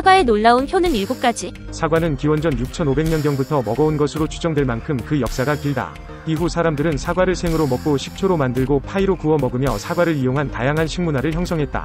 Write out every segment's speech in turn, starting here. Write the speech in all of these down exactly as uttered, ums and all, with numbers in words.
사과의 놀라운 효는 일곱 가지. 사과는 기원전 육천오백 년경부터 먹어온 것으로 추정될 만큼 그 역사가 길다. 이후 사람들은 사과를 생으로 먹고 식초로 만들고 파이로 구워 먹으며 사과를 이용한 다양한 식문화를 형성했다.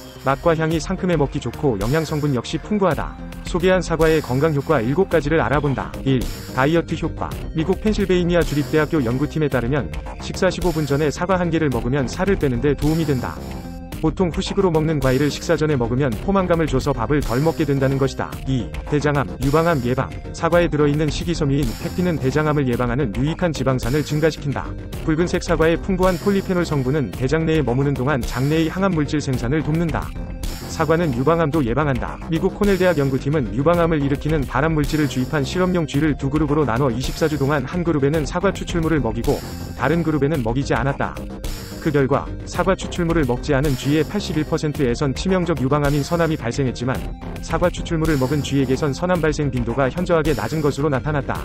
맛과 향이 상큼해 먹기 좋고 영양성분 역시 풍부하다. 소개한 사과의 건강효과 일곱 가지를 알아본다. 일. 다이어트 효과. 미국 펜실베이니아 주립대학교 연구팀에 따르면 식사 십오 분 전에 사과 한 개를 먹으면 살을 빼는 데 도움이 된다. 보통 후식으로 먹는 과일을 식사 전에 먹으면 포만감을 줘서 밥을 덜 먹게 된다는 것이다. 이. 대장암, 유방암 예방. 사과에 들어있는 식이섬유인 펙틴은 대장암을 예방하는 유익한 지방산을 증가시킨다. 붉은색 사과의 풍부한 폴리페놀 성분은 대장 내에 머무는 동안 장내의 항암 물질 생산을 돕는다. 사과는 유방암도 예방한다. 미국 코넬대학 연구팀은 유방암을 일으키는 발암 물질을 주입한 실험용 쥐를 두 그룹으로 나눠 이십사 주 동안 한 그룹에는 사과 추출물을 먹이고 다른 그룹에는 먹이지 않았다. 그 결과 사과 추출물을 먹지 않은 쥐의 팔십일 퍼센트에선 치명적 유방암인 선암이 발생했지만 사과 추출물을 먹은 쥐에게선 선암 발생 빈도가 현저하게 낮은 것으로 나타났다.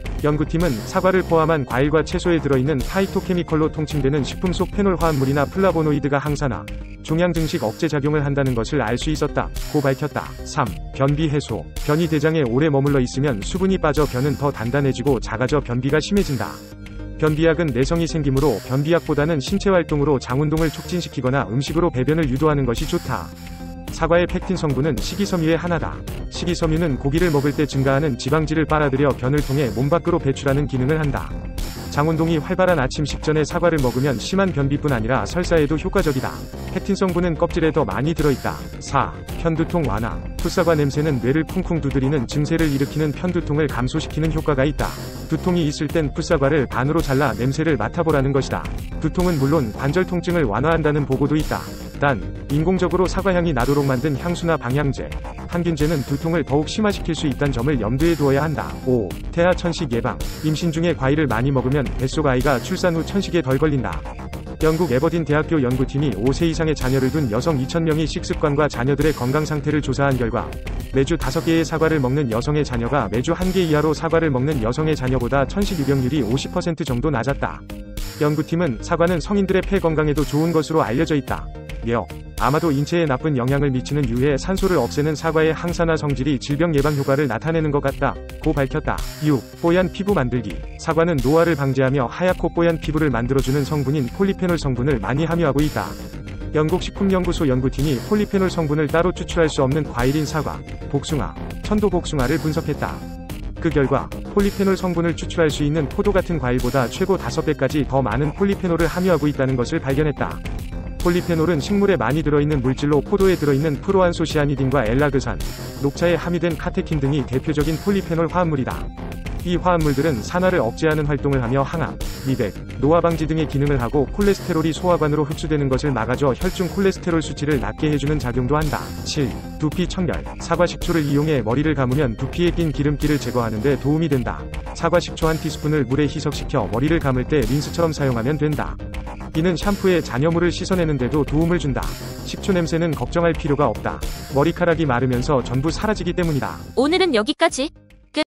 연구팀은 사과를 포함한 과일과 채소에 들어있는 파이토케미컬로 통칭되는 식품 속 페놀 화합물이나 플라보노이드가 항산화, 종양 증식 억제 작용을 한다는 것을 알 수 있었다. 고 밝혔다. 삼. 변비 해소. 변이 대장에 오래 머물러 있으면 수분이 빠져 변은 더 단단해지고 작아져 변비가 심해진다. 변비약은 내성이 생기므로 변비약보다는 신체활동으로 장운동을 촉진시키거나 음식으로 배변을 유도하는 것이 좋다. 사과의 펙틴 성분은 식이섬유의 하나다. 식이섬유는 고기를 먹을 때 증가하는 지방질을 빨아들여 변을 통해 몸 밖으로 배출하는 기능을 한다. 장운동이 활발한 아침 식전에 사과를 먹으면 심한 변비뿐 아니라 설사에도 효과적이다. 펙틴 성분은 껍질에 더 많이 들어있다. 사. 편두통 완화. 풋사과 냄새는 뇌를 쿵쿵 두드리는 증세를 일으키는 편두통을 감소시키는 효과가 있다. 두통이 있을 땐 풋사과를 반으로 잘라 냄새를 맡아보라는 것이다. 두통은 물론 관절 통증을 완화한다는 보고도 있다. 단, 인공적으로 사과향이 나도록 만든 향수나 방향제, 항균제는 두통을 더욱 심화시킬 수 있다는 점을 염두에 두어야 한다. 오. 태아 천식 예방. 임신 중에 과일을 많이 먹으면 뱃속 아이가 출산 후 천식에 덜 걸린다. 영국 에버딘 대학교 연구팀이 오 세 이상의 자녀를 둔 여성 이천 명의 식습관과 자녀들의 건강 상태를 조사한 결과 매주 다섯 개의 사과를 먹는 여성의 자녀가 매주 한 개 이하로 사과를 먹는 여성의 자녀보다 천식 유병률이 오십 퍼센트 정도 낮았다. 연구팀은 사과는 성인들의 폐 건강에도 좋은 것으로 알려져 있다. 역. 아마도 인체에 나쁜 영향을 미치는 유해 산소를 없애는 사과의 항산화 성질이 질병 예방 효과를 나타내는 것 같다. 고 밝혔다. 육. 뽀얀 피부 만들기. 사과는 노화를 방지하며 하얗고 뽀얀 피부를 만들어주는 성분인 폴리페놀 성분을 많이 함유하고 있다. 영국 식품연구소 연구팀이 폴리페놀 성분을 따로 추출할 수 없는 과일인 사과, 복숭아, 천도복숭아를 분석했다. 그 결과 폴리페놀 성분을 추출할 수 있는 포도 같은 과일보다 최고 다섯 배까지 더 많은 폴리페놀을 함유하고 있다는 것을 발견했다. 폴리페놀은 식물에 많이 들어있는 물질로 포도에 들어있는 프로안소시아니딘과 엘라그산, 녹차에 함유된 카테킨 등이 대표적인 폴리페놀 화합물이다. 이 화합물들은 산화를 억제하는 활동을 하며 항암, 미백, 노화 방지 등의 기능을 하고 콜레스테롤이 소화관으로 흡수되는 것을 막아줘 혈중 콜레스테롤 수치를 낮게 해주는 작용도 한다. 칠. 두피 청결. 사과 식초를 이용해 머리를 감으면 두피에 낀 기름기를 제거하는 데 도움이 된다. 사과 식초 한 티스푼을 물에 희석시켜 머리를 감을 때 린스처럼 사용하면 된다. 이는 샴푸에 잔여물을 씻어내는 데도 도움을 준다. 식초 냄새는 걱정할 필요가 없다. 머리카락이 마르면서 전부 사라지기 때문이다. 오늘은 여기까지.